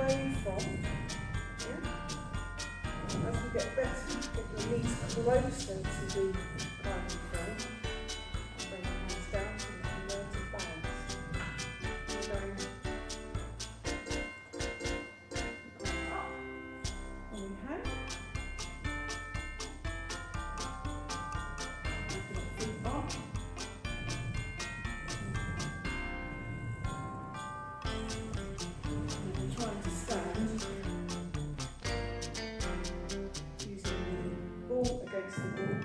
away from. Yeah? As we get better, get your knees closer to the climbing frame. Bring your hands down so you can learn to balance. We're going up, and we hang. Feet up. And we're trying to stand using the ball against the wall.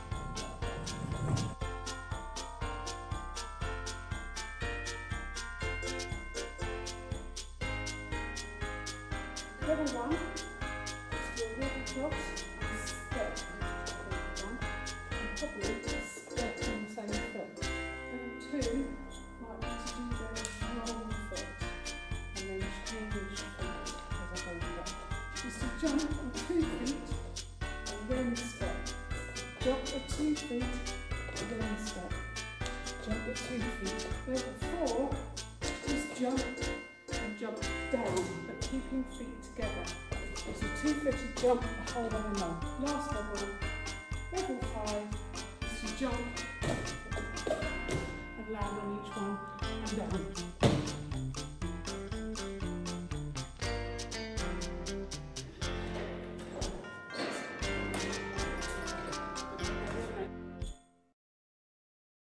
Level 1 is your walk across and step into one, and probably step on the same foot. Level 2 might be to do the wrong foot and then change your feet as I hold it up. Is to jump on 2 feet and then step. Jump at 2 feet and then step. Jump at 2 feet. Level 4 is jump and jump down, but keeping feet together. It's a 2-footed jump the whole way along. Last level, level 5, is to jump and land on each one and down.